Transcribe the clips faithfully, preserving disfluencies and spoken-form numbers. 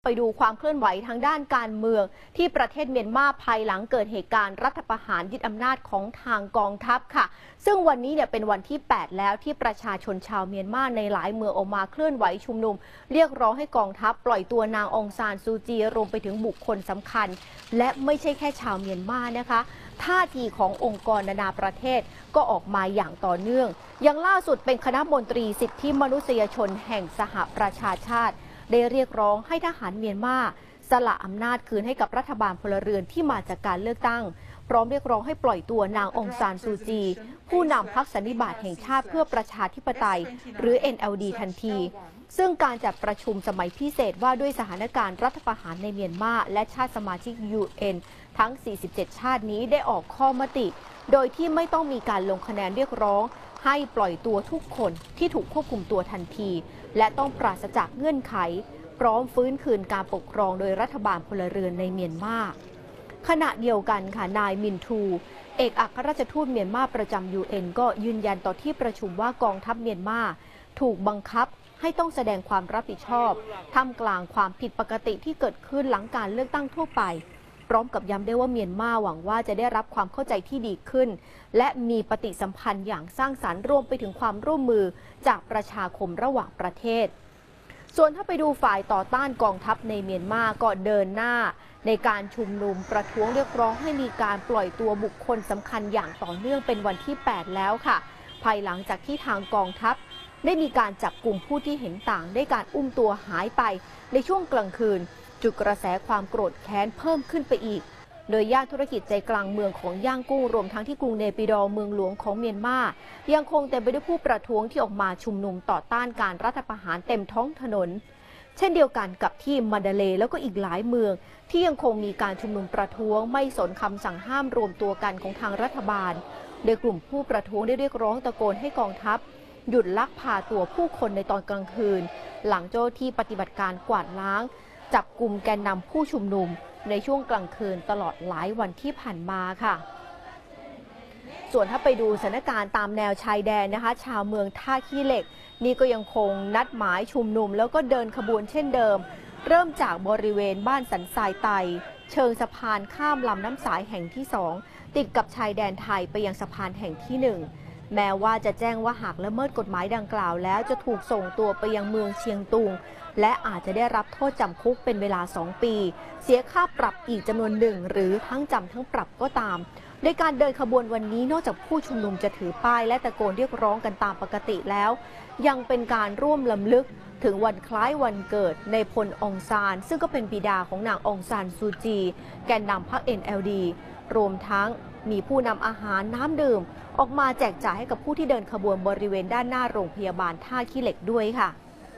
ไปดูความเคลื่อนไหวทางด้านการเมืองที่ประเทศเมียนมาภายหลังเกิดเหตุการณ์รัฐประหารยึดอำนาจของทางกองทัพค่ะซึ่งวันนี้เนี่ยเป็นวันที่แปดแล้วที่ประชาชนชาวเมียนมาในหลายเมืองออกมาเคลื่อนไหวชุมนุมเรียกร้องให้กองทัพปล่อยตัวนางองซานซูจีรวมไปถึงบุคคลสำคัญและไม่ใช่แค่ชาวเมียนมานะคะท่าทีขององค์กรนานาประเทศก็ออกมาอย่างต่อเนื่องอย่างล่าสุดเป็นคณะมนตรีสิทธิมนุษยชนแห่งสหประชาชาติได้เรียกร้องให้ทหารเมียนมาสละอำนาจคืนให้กับรัฐบาลพลเรือนที่มาจากการเลือกตั้งพร้อมเรียกร้องให้ปล่อยตัวนางองซานซูจีผู้นำพรรคสันนิบาตแห่งชาติเพื่อประชาธิปไตยหรือ เอ็น แอล ดี ทันทีซึ่งการจัดประชุมสมัยพิเศษว่าด้วยสถานการณ์รัฐประหารในเมียนมาและชาติสมาชิก ยู เอ็น ทั้ง สี่สิบเจ็ด ชาตินี้ได้ออกข้อมติโดยที่ไม่ต้องมีการลงคะแนนเรียกร้องให้ปล่อยตัวทุกคนที่ถูกควบคุมตัวทันทีและต้องปราศจากเงื่อนไขพร้อมฟื้นคืนการปกครองโดยรัฐบาลพลเรือนในเมียนมาขณะเดียวกันค่ะนายมินทูเอกอัครราชทูตเมียนมาประจำ ยู เอ็น ก็ยืนยันต่อที่ประชุมว่ากองทัพเมียนมาถูกบังคับให้ต้องแสดงความรับผิดชอบท่ามกลางความผิดปกติที่เกิดขึ้นหลังการเลือกตั้งทั่วไปพร้อมกับย้ำได้ว่าเมียนมาหวังว่าจะได้รับความเข้าใจที่ดีขึ้นและมีปฏิสัมพันธ์อย่างสร้างสรรค์รวมไปถึงความร่วมมือจากประชาคมระหว่างประเทศส่วนถ้าไปดูฝ่ายต่อต้านกองทัพในเมียนมาก็เดินหน้าในการชุมนุมประท้วงเรียกร้องให้มีการปล่อยตัวบุคคลสำคัญอย่างต่อเนื่องเป็นวันที่แปดแล้วค่ะภายหลังจากที่ทางกองทัพได้มีการจับกลุ่มผู้ที่เห็นต่างได้การอุ้มตัวหายไปในช่วงกลางคืนจุดกระแสความโกรธแค้นเพิ่มขึ้นไปอีกโดยย่านธุรกิจใจกลางเมืองของย่างกุ้งรวมทั้งที่กรุงเนปิดอร์เมืองหลวงของเมียนมายังคงเต็มไปด้วยผู้ประท้วงที่ออกมาชุมนุมต่อต้านการรัฐประหารเต็มท้องถนนเช่นเดียวกันกับที่มันดาเลย์แล้วก็อีกหลายเมืองที่ยังคงมีการชุมนุมประท้วงไม่สนคำสั่งห้ามรวมตัวกันของทางรัฐบาลโดยกลุ่มผู้ประท้วงได้เรียกร้องตะโกนให้กองทัพหยุดลักพาตัวผู้คนในตอนกลางคืนหลังเจ้าที่ปฏิบัติการกวาดล้างจับกลุ่มแกนนำผู้ชุมนุมในช่วงกลางคืนตลอดหลายวันที่ผ่านมาค่ะส่วนถ้าไปดูสถานการณ์ตามแนวชายแดนนะคะชาวเมืองท่าขี้เหล็กนี่ก็ยังคงนัดหมายชุมนุมแล้วก็เดินขบวนเช่นเดิมเริ่มจากบริเวณบ้านสันทรายไตเชิงสะพานข้ามลำน้ำสายแห่งที่สองติดกับชายแดนไทยไปยังสะพานแห่งที่หนึ่งแม้ว่าจะแจ้งว่าหากละเมิดกฎหมายดังกล่าวแล้วจะถูกส่งตัวไปยังเมืองเชียงตุงและอาจจะได้รับโทษจำคุกเป็นเวลาสองปีเสียค่าปรับอีกจำนวนหนึ่งหรือทั้งจำทั้งปรับก็ตามในการเดินขบวนวันนี้นอกจากผู้ชุมนุมจะถือป้ายและตะโกนเรียกร้องกันตามปกติแล้วยังเป็นการร่วมลำลึกถึงวันคล้ายวันเกิดในพลองซานซึ่งก็เป็นบิดาของนางองซานซูจีแกนนำพรรค เอ็น แอล ดี รวมทั้งมีผู้นำอาหารน้ำดื่มออกมาแจกจ่ายให้กับผู้ที่เดินขบวนบริเวณด้านหน้าโรงพยาบาลท่าขี้เหล็กด้วยค่ะ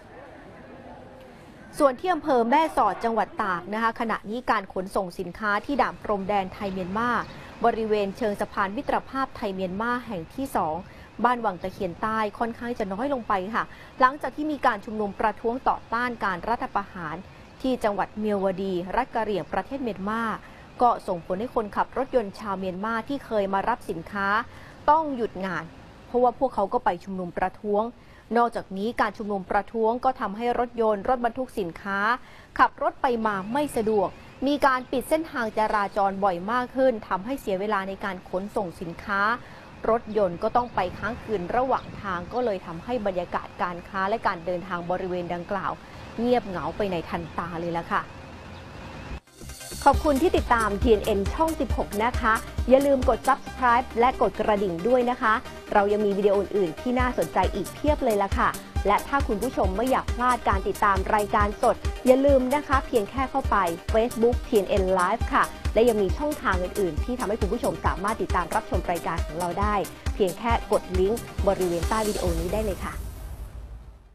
ส่วนที่อำเภอแม่สอดจังหวัดตากนะคะขณะนี้การขนส่งสินค้าที่ด่านพรมแดนไทยเมียนมาบริเวณเชิงสะพานมิตรภาพไทยเมียนมาแห่งที่สองบ้านวังตะเคียนใต้ค่อนข้างจะน้อยลงไปค่ะหลังจากที่มีการชุมนุมประท้วงต่อต้านการรัฐประหารที่จังหวัดเมียวดีรัฐกะเหรี่ยงประเทศเมียนมาก็ส่งผลให้คนขับรถยนต์ชาวเมียนมาที่เคยมารับสินค้าต้องหยุดงานเพราะว่าพวกเขาก็ไปชุมนุมประท้วงนอกจากนี้การชุมนุมประท้วงก็ทำให้รถยนต์รถบรรทุกสินค้าขับรถไปมาไม่สะดวกมีการปิดเส้นทางจราจรบ่อยมากขึ้นทำให้เสียเวลาในการขนส่งสินค้ารถยนต์ก็ต้องไปค้างคืนระหว่างทางก็เลยทำให้บรรยากาศการค้าและการเดินทางบริเวณดังกล่าวเงียบเหงาไปในทันตาเลยละค่ะขอบคุณที่ติดตาม ที เอ็น เอ็น ช่อง สิบหก นะคะ อย่าลืมกด ซับสไครบ์ และกดกระดิ่งด้วยนะคะ เรายังมีวิดีโออื่นๆที่น่าสนใจอีกเพียบเลยละค่ะ และถ้าคุณผู้ชมไม่อยากพลาดการติดตามรายการสด อย่าลืมนะคะเพียงแค่เข้าไป Facebook ที เอ็น เอ็น Live ค่ะ และยังมีช่องทางอื่นๆที่ทำให้คุณผู้ชมสามารถติดตามรับชมรายการของเราได้ เพียงแค่กดลิงก์บริเวณใต้วิดีโอนี้ได้เลยค่ะ